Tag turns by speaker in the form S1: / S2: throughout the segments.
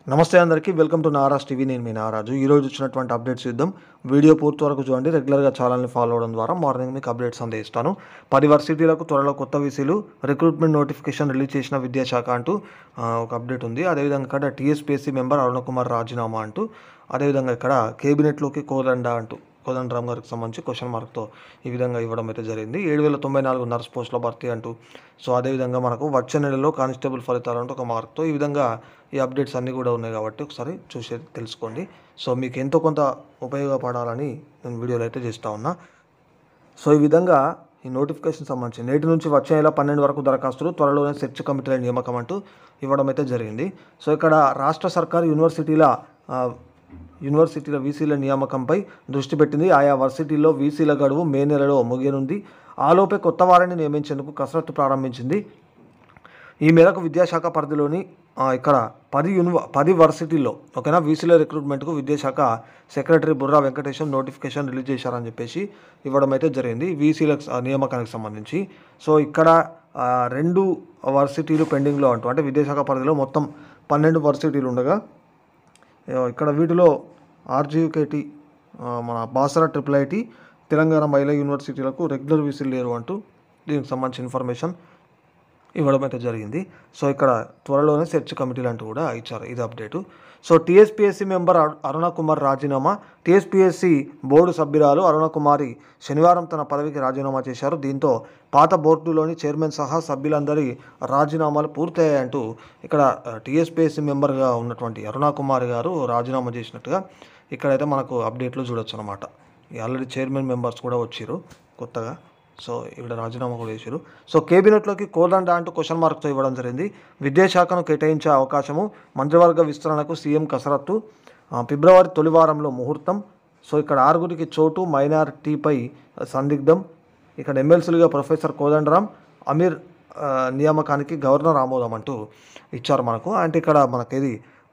S1: నమస్తే అందరికీ welcome to Naraj TV. నేను మీ నారాజు. ఈరోజు వచ్చినటువంటి అప్డేట్స్ చూద్దాం. వీడియో పూర్తి వరకు చూడండి. రెగ్యులర్గా ఛానల్ని ఫాలో అవడం ద్వారా మార్నింగ్ మీకు అప్డేట్స్ అందిస్తాను. 10 వర్సిటీలకు త్వరలో కొత్త వీసీలు, రిక్రూట్మెంట్ నోటిఫికేషన్ రిలీజ్ చేసిన విద్యాశాఖ అంటూ ఒక అప్డేట్ ఉంది. అదేవిధంగా ఇక్కడ టీఎస్పీఎస్సీ మెంబర్ అరుణ కుమార్ రాజీనామా అంటూ, అదేవిధంగా ఇక్కడ కేబినెట్లోకి కోదండరామ్ గారికి సంబంధించి క్వశ్చన్ మార్క్తో ఈ విధంగా ఇవ్వడం అయితే జరిగింది. 7094 నర్స్ పోస్టుల భర్తీ అంటూ, సో అదేవిధంగా మనకు వచ్చే నెలలో కానిస్టేబుల్ ఫలితాలు అంటూ ఒక మార్క్తో ఈ విధంగా ఈ అప్డేట్స్ అన్నీ కూడా ఉన్నాయి కాబట్టి ఒకసారి చూసి తెలుసుకోండి. సో మీకు ఎంతో కొంత ఉపయోగపడాలని నేను వీడియోలు అయితే చేస్తూ ఉన్నా. సో ఈ విధంగా ఈ నోటిఫికేషన్ సంబంధించి నేటి నుంచి వచ్చే నెల 12 వరకు దరఖాస్తులు, త్వరలోనే సెర్చ్ కమిటీల నియామకం అంటూ ఇవ్వడం అయితే జరిగింది. సో ఇక్కడ రాష్ట్ర సర్కారు యూనివర్సిటీల వీసీల నియామకంపై దృష్టి పెట్టింది. ఆయా వర్సిటీల్లో వీసీల గడువు మే నెలలో ముగియనుంది. ఆలోపే కొత్త వారిని నియమించేందుకు కసరత్తు ప్రారంభించింది. ఈ మేరకు విద్యాశాఖ పరిధిలోని ఇక్కడ 10 వర్సిటీల్లో ఓకేనా వీసీల రిక్రూట్మెంట్కు విద్యాశాఖ secretary Burra Venkatesham notification release చేశారని చెప్పేసి ఇవ్వడం అయితే జరిగింది వీసీల నియామకానికి సంబంధించి. సో ఇక్కడ 2 వర్సిటీలు పెండింగ్లో అంటూ, అంటే విద్యాశాఖ పరిధిలో మొత్తం 12 వర్సిటీలు ఉండగా ఇక్కడ వీటిలో ఆర్జీయూకేటీ, మన బాసరా IIIT, తెలంగాణ మహిళా యూనివర్సిటీలకు రెగ్యులర్ వీసీలు లేరు అంటూ దీనికి సంబంధించిన ఇన్ఫర్మేషన్ ఇవ్వడం అయితే జరిగింది. సో ఇక్కడ త్వరలోనే సెర్చ్ కమిటీలు అంటూ కూడా ఇచ్చారు. ఇది update. So TSPSC member Aruna Kumar రాజీనామా. టీఎస్పీఎస్సీ బోర్డు సభ్యురాలు అరుణ కుమారి శనివారం తన పదవికి రాజీనామా చేశారు. దీంతో పాత బోర్డులోని చైర్మన్ సహా సభ్యులందరి రాజీనామాలు పూర్తయ్యాయంటూ ఇక్కడ టీఎస్పీఎస్సీ మెంబర్గా ఉన్నటువంటి అరుణ కుమారి గారు రాజీనామా చేసినట్టుగా ఇక్కడైతే మనకు అప్డేట్లు చూడొచ్చు అనమాట. ఆల్రెడీ చైర్మన్ మెంబర్స్ కూడా వచ్చారు కొత్తగా. సో ఇక్కడ రాజీనామా కూడా చేశారు. సో కేబినెట్లోకి కోదండ అంటూ క్వశ్చన్ మార్క్తో ఇవ్వడం జరిగింది. విద్యాశాఖను కేటాయించే అవకాశము, మంత్రివర్గ విస్తరణకు సీఎం కసరత్తు, ఫిబ్రవరి తొలి వారంలో ముహూర్తం. సో ఇక్కడ 6గురికి చోటు, మైనారిటీపై సందిగ్ధం. ఇక్కడ ఎమ్మెల్సీలుగా ప్రొఫెసర్ కోదండరామ్, అమీర్ నియామకానికి గవర్నర్ ఆమోదం అంటూ ఇచ్చారు మనకు. అంటే ఇక్కడ మనకేది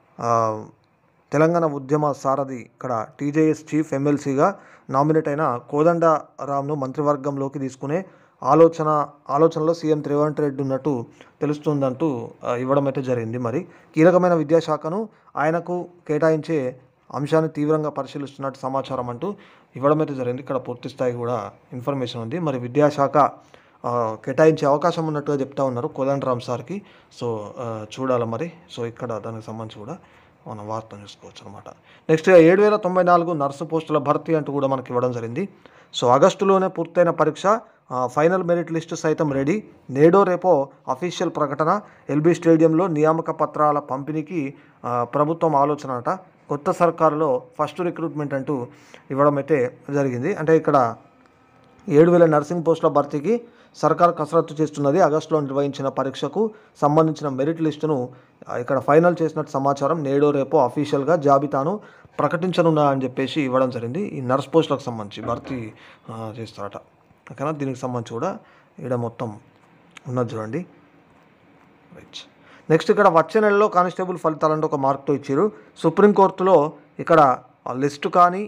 S1: తెలంగాణ ఉద్యమ సారథి ఇక్కడ టీజేఎస్ చీఫ్ ఎమ్మెల్సీగా నామినేట్ అయిన కోదండరామ్ను మంత్రివర్గంలోకి తీసుకునే ఆలోచనలో సీఎం రేవంత్ రెడ్డి ఉన్నట్టు తెలుస్తుందంటూ ఇవ్వడం అయితే జరిగింది. మరి కీలకమైన విద్యాశాఖను ఆయనకు కేటాయించే అంశాన్ని తీవ్రంగా పరిశీలిస్తున్నట్టు సమాచారం అంటూ ఇవ్వడం అయితే జరిగింది. ఇక్కడ పూర్తి స్థాయి కూడా ఇన్ఫర్మేషన్ ఉంది. మరి విద్యాశాఖ కేటాయించే అవకాశం ఉన్నట్టుగా చెప్తా ఉన్నారు కోదండరామ్ సార్కి. సో చూడాలి మరి. సో ఇక్కడ దానికి సంబంధించి కూడా మనం వార్తను చూసుకోవచ్చు అనమాట. నెక్స్ట్ 7094 నర్సు పోస్టుల భర్తీ అంటూ కూడా మనకి ఇవ్వడం జరిగింది. సో ఆగస్టులోనే పూర్తయిన పరీక్ష, ఫైనల్ మెరిట్ లిస్టు సైతం రెడీ. నేడో రేపో అఫీషియల్ ప్రకటన. ఎల్బీ స్టేడియంలో నియామక పత్రాల పంపిణీకి ప్రభుత్వం ఆలోచన అట. కొత్త సర్కారులో ఫస్ట్ రిక్రూట్మెంట్ అంటూ ఇవ్వడం అయితే జరిగింది. అంటే ఇక్కడ 7000 నర్సింగ్ పోస్టుల భర్తీకి సర్కార్ కసరత్తు చేస్తున్నది. ఆగస్టులో నిర్వహించిన పరీక్షకు సంబంధించిన మెరిట్ లిస్టును ఇక్కడ ఫైనల్ చేసినట్టు సమాచారం. నేడో రేపో అఫీషియల్గా జాబితాను ప్రకటించనున్నా అని చెప్పేసి ఇవ్వడం జరిగింది. ఈ నర్స్ పోస్టులకు సంబంధించి భర్తీ చేస్తారట. ఓకేనా, దీనికి సంబంధించి కూడా ఇక్కడ మొత్తం ఉన్నది చూడండి. రైట్. నెక్స్ట్ ఇక్కడ వచ్చే నెలలో కానిస్టేబుల్ ఫలితాలంటే ఒక మార్క్తో ఇచ్చారు. సుప్రీంకోర్టులో ఇక్కడ లిస్టు కానీ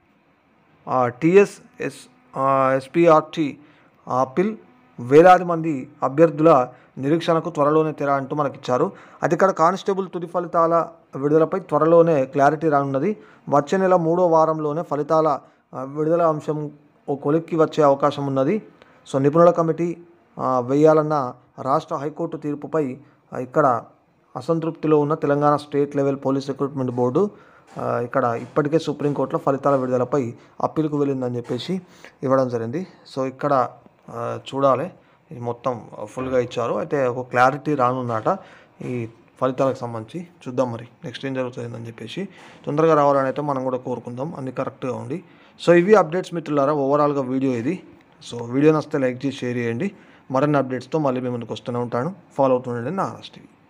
S1: ఎస్పీఆర్టీ అప్పీల్, వేలాది మంది అభ్యర్థుల నిరీక్షణకు త్వరలోనే తెర అంటూ మనకి ఇచ్చారు. అది ఇక్కడ కానిస్టేబుల్ తుది ఫలితాల విడుదలపై త్వరలోనే క్లారిటీ రానున్నది. వచ్చే నెల 3వ వారంలోనే ఫలితాల విడుదల అంశం ఓ కొలిక్కి వచ్చే అవకాశం ఉన్నది. సో నిపుణుల కమిటీ వేయాలన్న రాష్ట్ర హైకోర్టు తీర్పుపై ఇక్కడ అసంతృప్తిలో ఉన్న Telangana state level police recruitment board ఇక్కడ ఇప్పటికే సుప్రీంకోర్టులో ఫలితాల విడుదలపై అప్పీల్కు వెళ్ళిందని చెప్పేసి ఇవ్వడం జరిగింది. సో ఇక్కడ చూడాలి, ఇది మొత్తం ఫుల్గా ఇచ్చారు. అయితే ఒక క్లారిటీ రానుందట ఈ ఫలితాలకు సంబంధించి. చూద్దాం మరి నెక్స్ట్ ఏం జరుగుతుందని చెప్పేసి. తొందరగా రావాలని అయితే మనం కూడా కోరుకుందాం, అన్ని కరెక్ట్గా ఉండి. సో ఇవి అప్డేట్స్ మిత్రులారా, ఓవరాల్గా వీడియో ఇది. సో వీడియో నచ్చితే లైక్ చేసి షేర్ చేయండి. మరిన్ని అప్డేట్స్తో మళ్ళీ మీ ముందుకు వస్తూనే ఉంటాను. ఫాలో అవుతుండండి నారాజ్ టీవీ.